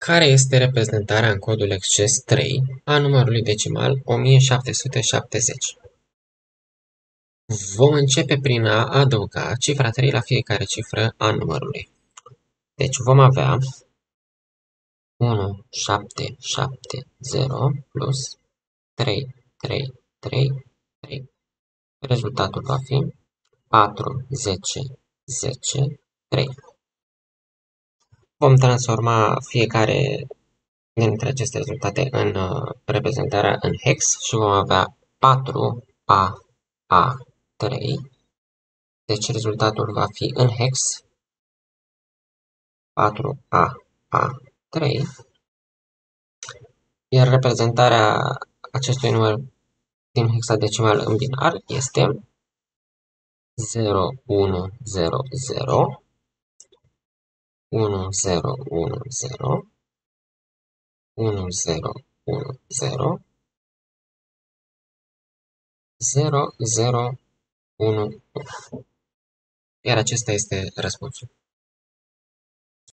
Care este reprezentarea în codul exces 3 a numărului decimal 1770? Vom începe prin a adăuga cifra 3 la fiecare cifră a numărului. Deci vom avea 1770 plus 3, 3, 3, 3. Rezultatul va fi 4, 10, 10, 3. Vom transforma fiecare dintre aceste rezultate în reprezentarea în hex și vom avea 4A3. Deci rezultatul va fi în hex 4A3, iar reprezentarea acestui număr din hexadecimal în binar este 0100 1010 1010 0011. Iar acesta este răspunsul.